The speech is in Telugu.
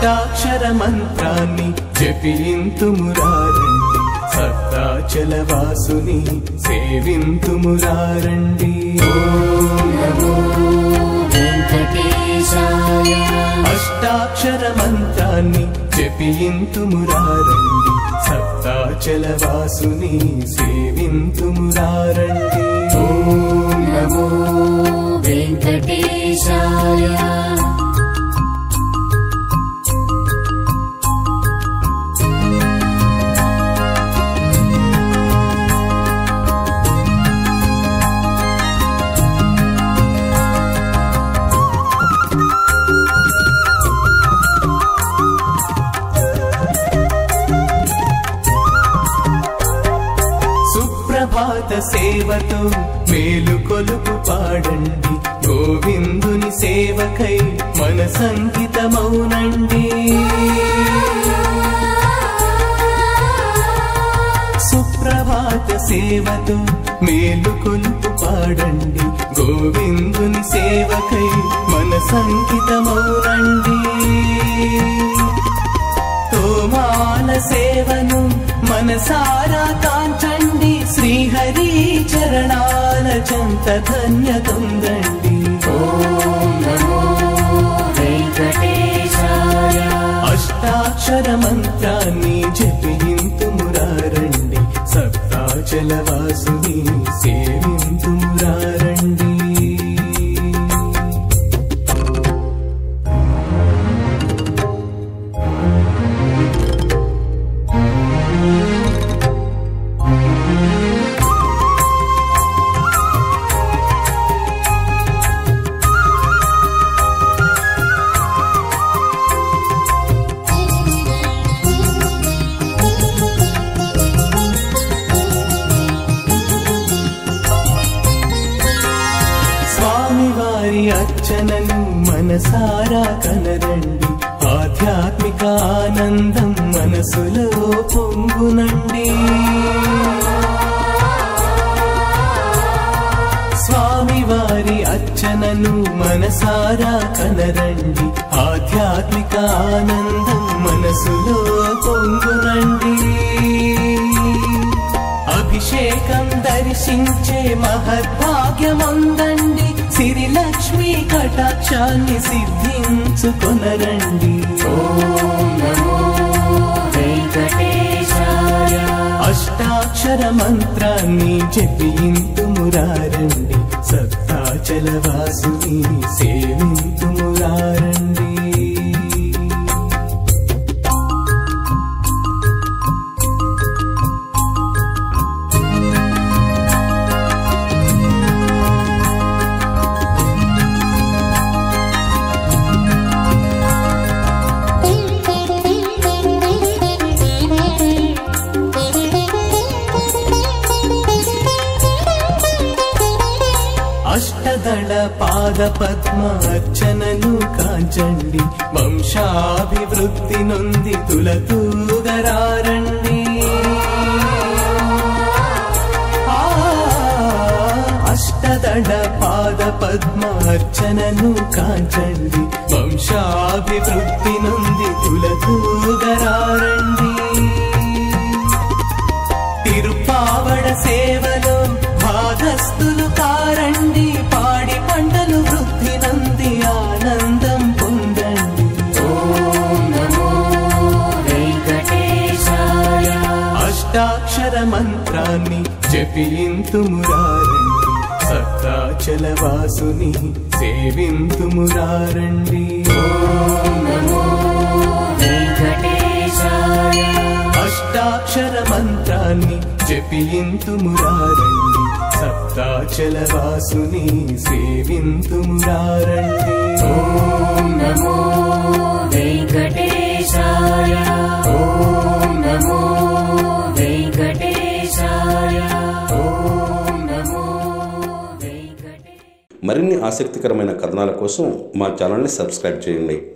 అష్టాక్షర మంత్రాన్ని జపింతుమురారండి సప్తాచలవాసుని సేవింతుమురారండి. ఓం నమో వెంకటేశాయ. అష్టాక్షర మంత్రాన్ని జపింతుమురారండి సప్తాచలవాసుని సేవింతుమురారండి. ఓం నమో వెంకటేశాయ. సుప్రభాత సేవతో మేలు కొలుపు పాడండి గోవిందుని సేవకై మన సంగీతమౌనండి. సుప్రభాత సేవతో మేలు కొలుపు పాడండి గోవిందుని సేవకై మన సంగీతమౌనండి. తోమాల సేవను మనసారా కాంచండి శ్రీహరి చరణాల చెంత ధన్యతుందండి. ఓం నమో వెంకటేశాయ. అష్టాక్షర మంత్రాన్ని జపింతుమురారండి సప్తాచలవాసుని సేవింతుమురారండి. స్వామివారి అర్చనను మనసారా కనరండి ఆధ్యాత్మిక ఆనందం మనసులో పొంగునండి. స్వామివారి అర్చనను మనసారా కనరండి ఆధ్యాత్మిక ఆనందం మనసులో పొంగునండి. అభిషేకం దర్శించే మహద్భాగ్యముందండి సిరిలక్ష్మి కటాక్షాన్ని సిద్ధించుకొనరండి. ఓం నమో వెంకటేశాయ. అష్టాక్షర మంత్రాన్ని జపింతుమురారండి సప్తాచలవాసుని సేవింతుమురారండి. అష్టదళ పాద పద్మ అర్చనను కాంచండి వంశాభివృద్ధి నొంది తులతూగరారండి. అష్టదళ పాద పద్మ అర్చనను కాంచండి వంశాభివృద్ధి నొంది తులతూగరారండి. తిరుపావడ సేవలో భాగస్థులు కారండి పాడి పంటలు వృద్ధి నంది ఆనందం పొందండి. ఓం నమో వెంకటేశాయ. అష్టాక్షర మంత్రాన్ని జపింతుమురారండి సప్తాచలవాసుని సేవింతుమురారండి. ఓం నమో వెంకటేశాయ. అష్టాక్షర మంత్రాన్ని జపింతుమురారండి సప్తాచలవాసుని సేవింతుమురారండి. ఓం నమో వెంకటేశాయ. ఓం నమో వెంకటేశాయ. ఓం నమో వెంకటేశాయ. మరిన్ని ఆసక్తికరమైన కథనాల కోసం మా ఛానల్ని సబ్స్క్రైబ్ చేయండి.